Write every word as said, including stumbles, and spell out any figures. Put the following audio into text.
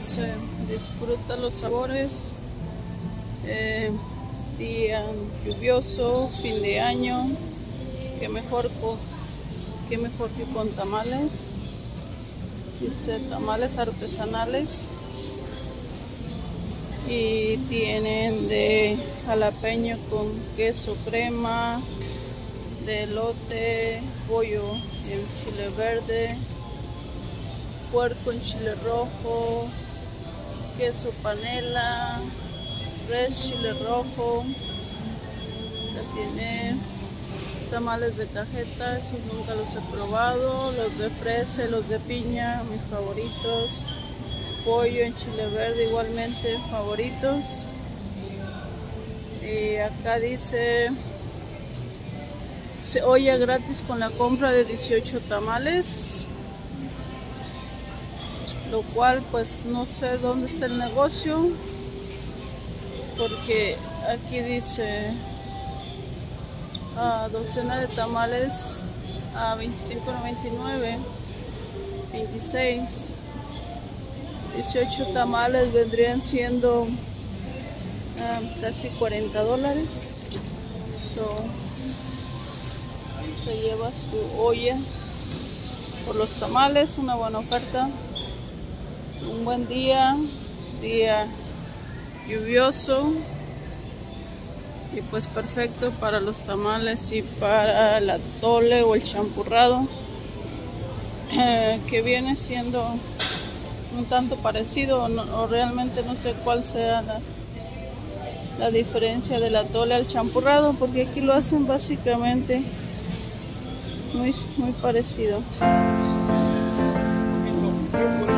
Dice, disfruta los sabores. Eh, día lluvioso, fin de año. Qué mejor, con, qué mejor que con tamales. Dice tamales artesanales. Y tienen de jalapeño con queso crema, de elote, pollo en chile verde, puerco en chile rojo, queso panela, res chile rojo. Ya tiene tamales de cajeta, esos nunca los he probado. Los de fresa, los de piña, mis favoritos. Pollo en chile verde igualmente favoritos. Y acá dice olla gratis con la compra de dieciocho tamales, lo cual pues no sé dónde está el negocio, porque aquí dice uh, docena de tamales a veinticinco noventa y nueve, veintiséis. dieciocho tamales vendrían siendo uh, casi cuarenta dólares. So, te llevas tu olla por los tamales, una buena oferta. Un buen día, día lluvioso y pues perfecto para los tamales y para el atole o el champurrado, eh, que viene siendo un tanto parecido, o, no, o realmente no sé cuál sea la, la diferencia del atole al champurrado, porque aquí lo hacen básicamente muy, muy parecido.